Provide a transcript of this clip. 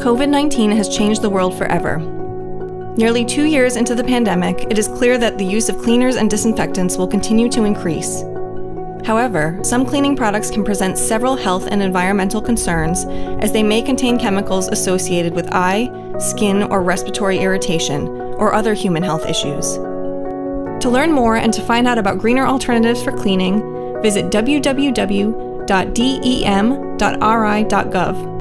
COVID-19 has changed the world forever. Nearly 2 years into the pandemic, it is clear that the use of cleaners and disinfectants will continue to increase. However, some cleaning products can present several health and environmental concerns as they may contain chemicals associated with eye, skin, or respiratory irritation, or other human health issues. To learn more and to find out about greener alternatives for cleaning, visit www.dem.ri.gov.